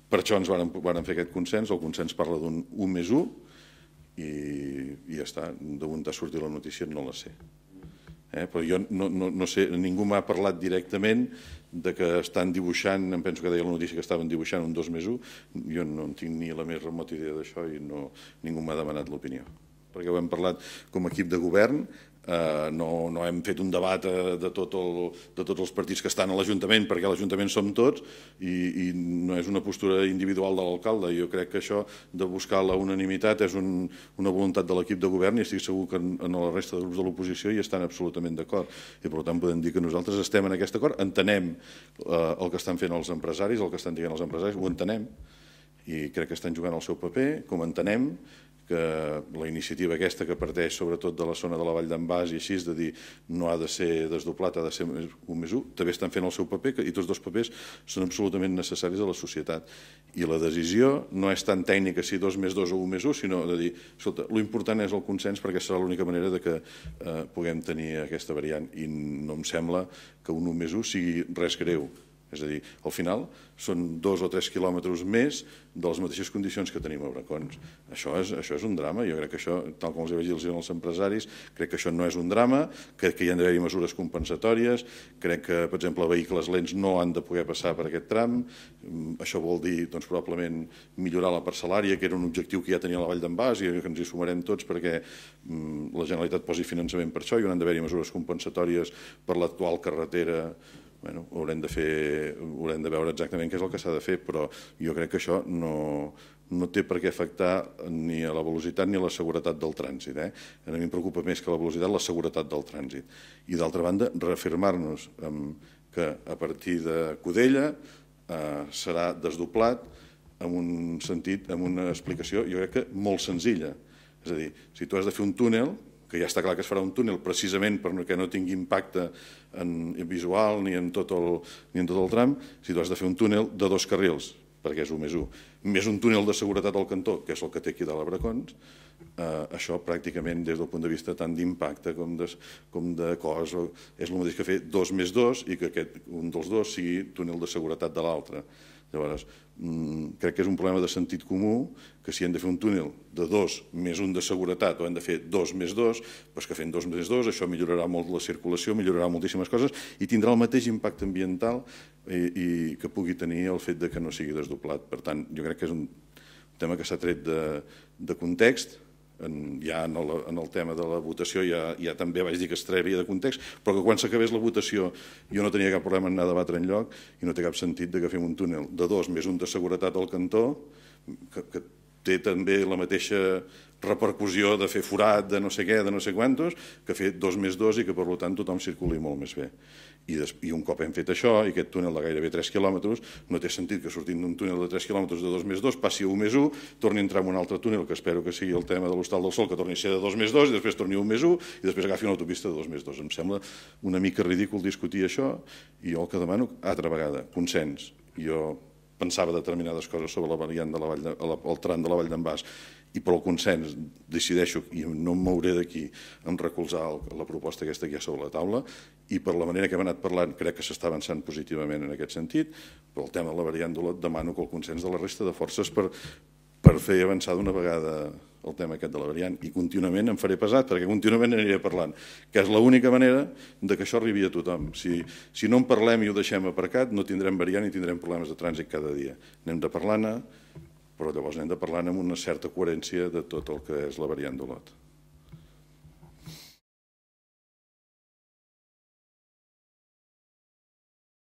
Per això ens vàrem fer aquest consens. El consens parla d'un 1+1 i ja està. D'on ha sortit la notícia no la sé. Però jo no sé, ningú m'ha parlat directament de que estan dibuixant, em penso que deia la notícia que estaven dibuixant un 2+1, jo no en tinc ni la més remota idea d'això i ningú m'ha demanat l'opinió. Perquè ho hem parlat com a equip de govern, no hem fet un debat de tots els partits que estan a l'Ajuntament, perquè a l'Ajuntament som tots i no és una postura individual de l'alcalde. Jo crec que això de buscar la unanimitat és una voluntat de l'equip de govern i estic segur que en la resta de grups de l'oposició hi estan absolutament d'acord. I per tant podem dir que nosaltres estem en aquest acord, entenem el que estan fent els empresaris, el que estan dient els empresaris, ho entenem i crec que estan jugant el seu paper, com entenem que la iniciativa aquesta que parteix sobretot de la zona de la Vall d'en Bas i així, de dir no ha de ser desdoblat, ha de ser 1+1, també estan fent el seu paper i tots dos papers són absolutament necessaris a la societat. I la decisió no és tan tècnica si 2+2 o 1+1, sinó de dir, escolta, l'important és el consens perquè serà l'única manera que puguem tenir aquesta variant i no em sembla que un 1+1 sigui res greu. És a dir, al final són 2 o 3 quilòmetres més de les mateixes condicions que tenim a Bracons. Això és un drama. Jo crec que això, tal com els vaig dir als empresaris, crec que això no és un drama, crec que hi han d'haver mesures compensatòries, crec que, per exemple, vehicles lents no han de poder passar per aquest tram. Això vol dir, probablement, millorar la parcel·lària, que era un objectiu que ja tenia la Vall d'en Bas i que ens hi sumarem tots perquè la Generalitat posi finançament per això i han d'haver-hi mesures compensatòries per l'actual carretera. Haurem de veure exactament què és el que s'ha de fer, però jo crec que això no té per què afectar ni a la velocitat ni a la seguretat del trànsit. A mi em preocupa més que la velocitat, la seguretat del trànsit. I d'altra banda, reafirmar-nos que a partir de Cudella serà desdoblat en un sentit, en una explicació, jo crec que molt senzilla. És a dir, si tu has de fer un túnel, que ja està clar que es farà un túnel precisament perquè no tingui impacte visual ni en tot el tram, si tu has de fer un túnel de 2 carrils, perquè és 1+1, més un túnel de seguretat al cantó, que és el que té aquí de la Bracons, això pràcticament des del punt de vista tant d'impacte com de cost és el mateix que fer 2+2 i que un dels dos sigui túnel de seguretat de l'altre. Llavors, crec que és un problema de sentit comú que si hem de fer un túnel de 2 més un de seguretat o hem de fer 2+2, doncs que fent 2+2 això millorarà molt la circulació, millorarà moltíssimes coses i tindrà el mateix impacte ambiental i que pugui tenir el fet que no sigui desdoblat. Per tant, jo crec que és un tema que s'ha tret de context. Ja en el tema de la votació ja també vaig dir que es trairia de context, però que quan s'acabés la votació jo no tenia cap problema en anar a debatre enlloc i no té cap sentit que fem un túnel de 2 més un de seguretat al cantó, que té també la mateixa repercussió de fer forat de no sé què, de no sé quantos, que fer 2+2 i que per tant tothom circuli molt més bé. I un cop hem fet això, i aquest túnel de gairebé 3 quilòmetres, no té sentit que sortint d'un túnel de 3 quilòmetres de 2+2 passi a 1+1, torni a entrar en un altre túnel, que espero que sigui el tema de l'Hostal del Sol, que torni a ser de 2+2 i després torni a 1+1 i després agafi una autopista de 2+2. Em sembla una mica ridícul discutir això i jo el que demano, altra vegada, consens. Jo pensava determinades coses sobre la variant del tram de la Vall d'en Bas i per al consens decideixo i no em mouré d'aquí en recolzar la proposta aquesta que hi ha sobre la taula i per la manera que hem anat parlant crec que s'està avançant positivament en aquest sentit, però el tema de la variant d'Olot demano que el consens de la resta de forces per fer avançar d'una vegada el tema aquest de la variant i contínuament em faré pesat perquè contínuament aniré parlant, que és l'única manera que això arribi a tothom. Si no en parlem i ho deixem aparcat no tindrem variant i tindrem problemes de trànsit cada dia. N'hem de parlar-ne, però llavors n'hem de parlar amb una certa coherència de tot el que és la variant d'Olot.